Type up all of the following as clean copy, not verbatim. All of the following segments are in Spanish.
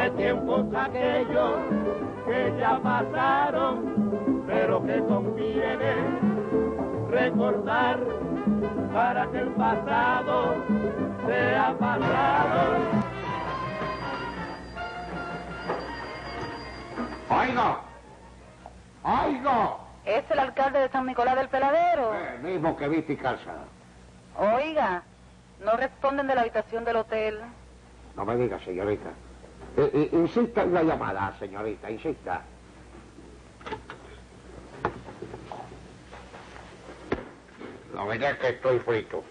de tiempos aquellos que ya pasaron, pero que conviene recordar para que el pasado sea pasado. ¡Oigo! ¡Oigo! ¿Es el alcalde de San Nicolás del Peladero? El mismo que viste y calza. Oiga, no responden de la habitación del hotel. No me diga, señorita. Insista en la llamada, señorita, insista. La verdad es que estoy frito.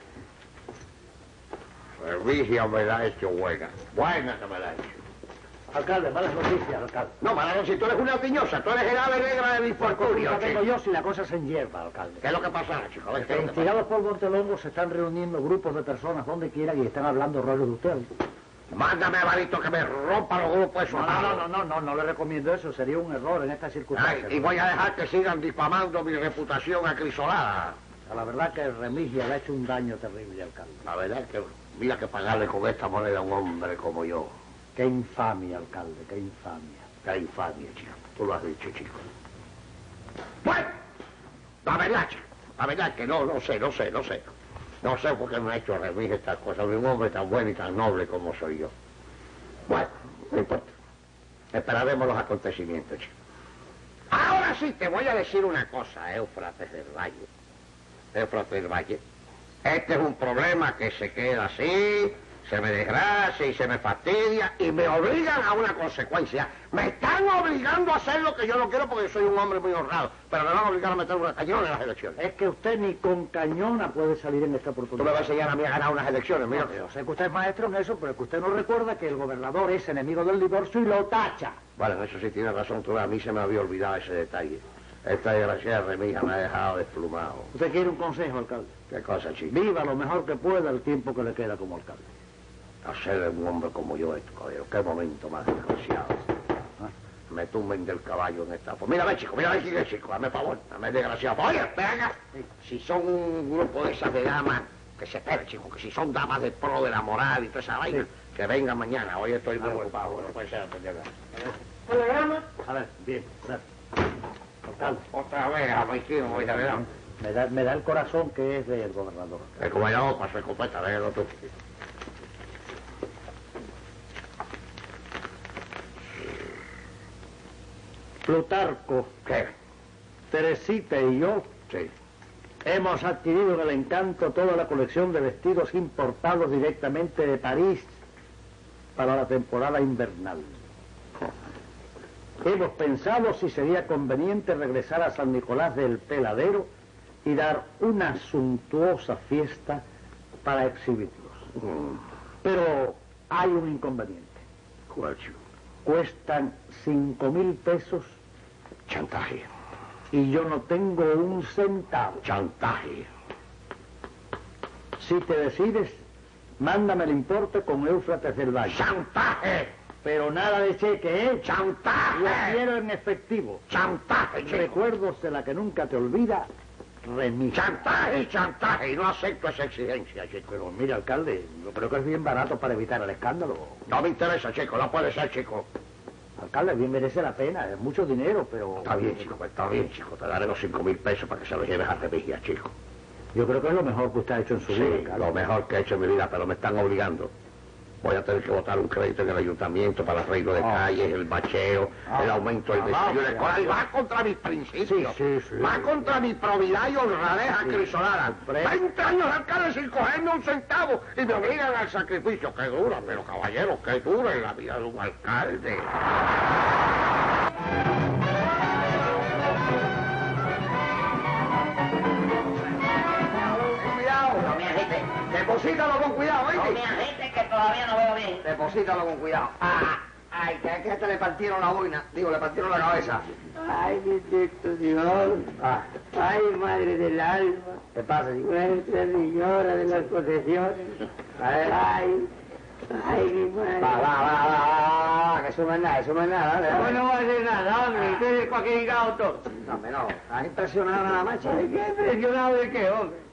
Servicio me la ha hecho buena. Buena que me la ha hecho. Alcalde, malas noticias, alcalde. No, mala si tú eres una piñosa, tú eres el ave negra del infortunio, La tengo chico. yo si la cosa se enhierva, alcalde. ¿Qué es lo que pasa, chico? ¿Qué es lo que Instigados por Montelongo se están reuniendo grupos de personas donde quiera y están hablando rollos de usted. pasa? Mándame, Barito, que me rompa los grupos esos. No le recomiendo eso, sería un error en estas circunstancias. Y voy a dejar que sigan difamando mi reputación acrisolada. La verdad que Remigio le ha hecho un daño terrible, alcalde. La verdad es que mira que pagarle con esta moneda a un hombre como yo. Qué infamia, alcalde, qué infamia. Qué infamia, chico. Tú lo has dicho, chico. Bueno, la verdad, chico. La verdad es que no sé. No sé por qué me ha hecho Remigio estas cosas. Un hombre tan bueno y tan noble como soy yo. Bueno, no importa. Esperaremos los acontecimientos, chico. Ahora sí te voy a decir una cosa, Éufrates del Valle. Éufrates del Valle. Este es un problema que se queda así, se me desgracia y se me fastidia y me obligan a una consecuencia. Me están obligando a hacer lo que yo no quiero porque yo soy un hombre muy honrado, pero me van a obligar a meter una cañona en las elecciones. Es que usted ni con cañona puede salir en esta Tú oportunidad. me vas a enseñar a mí a ganar unas elecciones, mira. No, yo sé que usted es maestro en eso, pero es que usted no recuerda que el gobernador es enemigo del divorcio y lo tacha. Bueno, en eso sí tiene razón tú, a mí se me había olvidado ese detalle. Esta desgraciada Remija me ha dejado desplumado. ¿Usted quiere un consejo, alcalde? ¿Qué cosa, chico? Viva lo mejor que pueda el tiempo que le queda como alcalde. Hacer un hombre como yo esto, caballero. Qué momento más desgraciado. ¿Ah? Me tumben del caballo en esta... Pues mírame, chico, mírame quién es, chico. Dame favor, dame desgraciado. Oye, venga. Si son un grupo de esas de damas, que se espere, chico, que si son damas de pro de la moral y toda esa vaina, que vengan mañana. Hoy estoy muy ocupado, no puede ser atender. ¿Telegrama? A ver, bien, gracias. Alcalde, Otra vez, amigo, voy a ver. me da el corazón que es del gobernador. Como ya para su escopeta, déjalo tú. Plutarco, ¿Qué? Teresita y yo Sí. hemos adquirido en el Encanto toda la colección de vestidos importados directamente de París para la temporada invernal. Hemos pensado si sería conveniente regresar a San Nicolás del Peladero y dar una suntuosa fiesta para exhibirlos. Pero hay un inconveniente. ¿Cuál, chico? Cuestan 5,000 pesos Chantaje. y yo no tengo un centavo. Chantaje. Si te decides, mándame el importe con Éufrates del Valle. ¡Chantaje! Pero nada de cheque, ¿eh? ¡Chantaje! Lo quiero en efectivo. ¡Chantaje, chico! Recuerdos de la que nunca te olvida, Remigio. ¡Chantaje! No acepto esa exigencia, chico. Pero mira, alcalde, yo creo que es bien barato para evitar el escándalo. No me interesa, chico. No puede ser, chico. Alcalde, bien merece la pena, es mucho dinero, pero... Está bien, chico. Pues está bien, chico. Te daré los 5,000 pesos para que se los lleves a Remigio, chico. Yo creo que es lo mejor que usted ha hecho en su vida, Sí, alcalde. lo mejor que he hecho en mi vida, pero me están obligando. Voy a tener que botar un crédito en el ayuntamiento para el arreglo de calles, el bacheo, el aumento del desayuno escolar. Y va contra mis principios. Sí. Va contra mi probidad y honradez acrisolada. 20 años alcalde sin cogerme un centavo y me obligan al sacrificio. Qué dura, pero caballero, qué dura es la vida de un alcalde. No me agite, Deposítalo con cuidado, no me ¿oíste? agite que todavía no veo bien. Deposítalo con cuidado. Ay, que es que a este le partieron la boina. Digo, le partieron la cabeza. Ay, bendito Dios. Ay, madre del alma. ¿Qué pasa, chico? Nuestra Señora de las Posesiones. Ay, mi madre. Va, que eso no es nada, ¿Cómo no va a hacer nada, hombre? Usted es cualquier auto. No, hombre, no. ¿Has impresionado nada más, chico? Ay, qué impresionado de qué, hombre.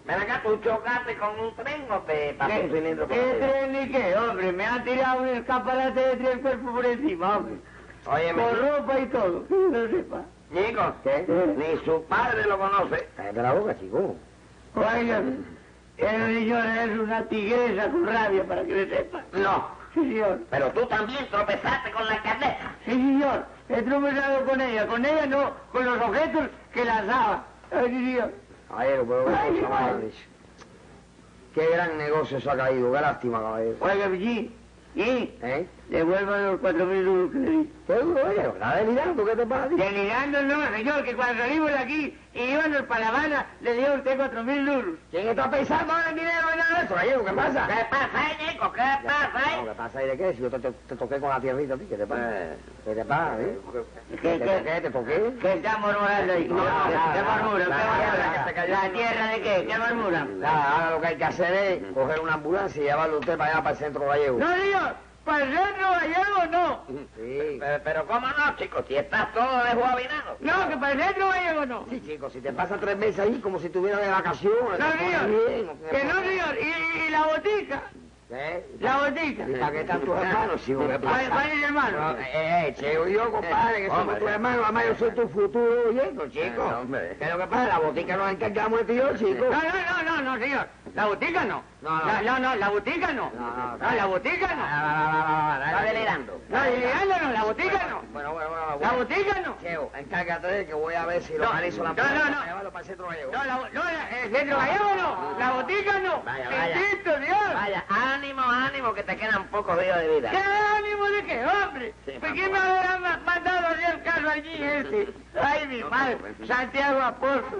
Ven acá, ¿tú chocaste con un tren o te pasó un cilindro por ¿Qué encima? tren ni qué, hombre? Me han tirado un escaparate de 3 cuerpos por encima, hombre. Oye, Con ropa y todo, que no sepa. Chico, ni su padre lo conoce. Cállate la boca, chico. Oiga, esa señora es una tigresa con rabia, para que le sepa. No, Sí, señor. pero tú también tropezaste con la alcaldesa. Sí, señor. He tropezado con ella no, con los objetos que lanzaba. Ay, sí, señor. Caballero, pero Ay, qué cosa ay. más dice. Qué gran negocio se ha caído, qué lástima, caballero. Oiga, sí, y ¿Eh? devuelvan los 4.000 euros que le di. ¿Qué duro, oye? ¿Estás delirando? ¿Qué te pasa? Delirando no, señor, que cuando salimos de aquí y íbamos para La Habana, le dio a usted 4.000 euros. ¿Quién está pensando ahora en dinero y nada de eso, caballero? ¿Qué pasa? ¿Qué pasa, Chico? ¿Qué pasa, No, ¿qué pasa ahí de qué? Si yo te toqué con la tierrita a ti, ¿qué te pasa? ¿Qué te pasa, eh? ¿Te toqué? ¿Qué está murmurando ahí? No, ¿Qué nada, murmura? nada, ¿Qué nada, murmura? que se cayó. ¿La tierra de qué? ¿Qué murmura? Nada, ahora lo que hay que hacer es coger una ambulancia y llevarlo usted para allá, para el centro gallego. No, señor. ¿Para el centro gallego no? Sí. Pero ¿cómo no, chico? Si estás todo desguabinado. No, que para el centro gallego no. Sí, chicos, si te pasas 3 meses ahí como si estuvieras de vacaciones. No, te pones señor. bien, no te Que no, pones- señor. ¿Y la botica? ¿Qué? La botica. ¿Y para qué están tus hermanos, chico? ¿Qué pasa? ¿Cuál es el hermano? Chico, yo, compadre, que somos Hombre. tus hermanos, además yo soy tu futuro yerno, chico. Hombre. ¿Qué es lo que pasa? La botica nos encargamos de ti y yo, chico. No, señor. La botica no. No, La botica no. No, La botica no. Está delirando. No, delirando no, la botica no. Bueno, La botica no. Cheo, encárgate de que voy a ver si lo No, organizo la no, no, no. para llevarlo para el centro gallego. El centro gallego no. La botica no. Vaya. Bendito Dios. Vaya, ánimo, que te quedan pocos días de vida. ¿Qué ánimo de qué, hombre? Sí, ¿Por qué vamos. me habrá mandado a hacer caso allí este? Ay, mi madre, Santiago Apóstol.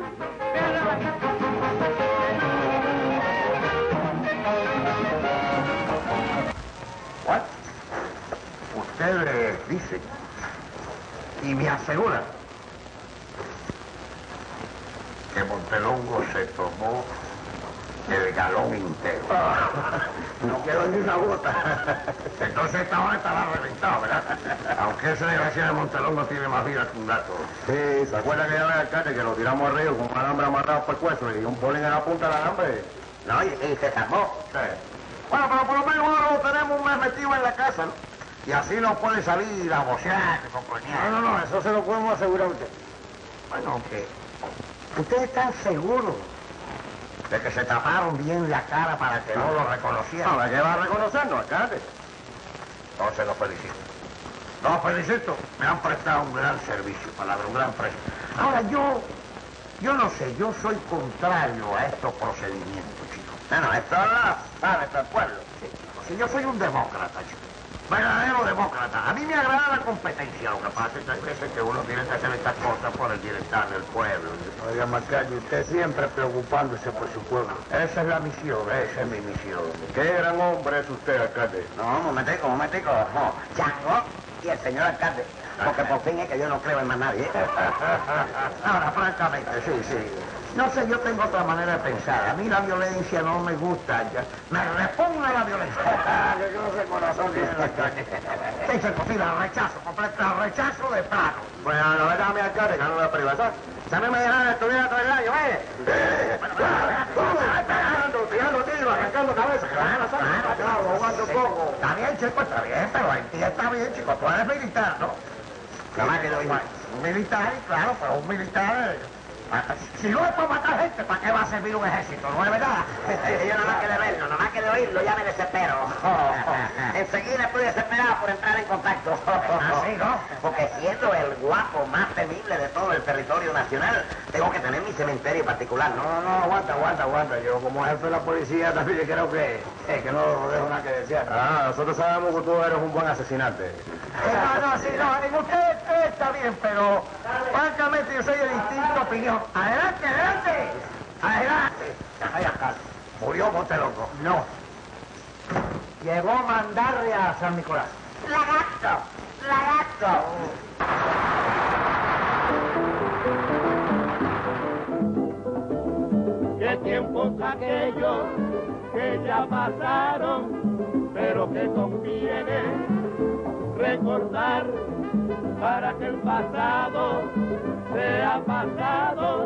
¿What? Usted dice y me asegura que Montelongo se tomó el galón entero. No quedó ni una gota. Entonces esta hora estaba reventado, ¿verdad? Aunque ese desgraciado de Montelongo tiene más vida que un gato. Sí, ¿se acuerda que ya ve alcalde que lo tiramos al río con un alambre amarrado por el cuello y un polín en la punta del alambre? No, y se salvó. Sí. Bueno, pero por lo menos ahora lo tenemos un mes metido en la casa, ¿no? Y así no puede salir a bocear, compañía. No, eso se lo podemos asegurar a usted. Bueno, aunque ¿usted está seguro de que se taparon bien la cara para que no lo reconocieran? No, ¿qué va a reconocernos, alcalde? Entonces lo felicito. Los felicito. Me han prestado un gran servicio, palabra, un gran precio. Ahora, yo no sé, yo soy contrario a estos procedimientos, chicos. No, esto lo sabe todo el pueblo. Sí, chicos, si yo soy un demócrata, chicos. Verdadero demócrata. A mí me agrada la competencia. Lo que pasa es que hay veces que uno tiene que hacer estas cosas por el bienestar del pueblo. Oiga, Macayo, usted siempre preocupándose por su pueblo. Esa es la misión, esa es mi misión. Qué gran hombre es usted, alcalde. No, un momentico. No, Chango y el señor alcalde. Porque por fin es que yo no creo en más nadie. Ahora, francamente, sí. No sé, yo tengo otra manera de pensar. A mí la violencia no me gusta. Me repugna la violencia. Que no sé corazón tiene la calle. Sí, se cocina, rechazo, completo, rechazo de plano. Bueno, la verdad, mi alcalde, que no me privacidad. Si a mí me dejan estudiar todo el año, tirando tiros, arrancando cabezas, que la gente sabe, jugando poco. Está bien, chico, está bien, pero en ti está bien, chico. Tú eres militar, ¿no? Nada más que lo digo. Un militar, claro, pero un militar... Si no es para matar gente, ¿para qué va a servir un ejército? ¿No es verdad? Yo nada más que de verlo, nada más que de oírlo, ya me desespero. Enseguida estoy desesperado por entrar en contacto. Así, ¿no? Porque siendo el guapo más temible de todo el territorio nacional, tengo que tener mi cementerio particular, ¿no? No, aguanta. Yo como jefe de la policía también creo que no dejo nada que desear. Nosotros sabemos que tú eres un buen asesinante. En usted está bien, pero francamente yo soy de distinta opinión. Adelante. Ay, acá. ¿Murió Montelongo? No. Llegó a mandarle a San Nicolás. ¡Lagarto! Qué tiempos aquellos que ya pasaron, pero que conviene recordar para que el pasado sea pasado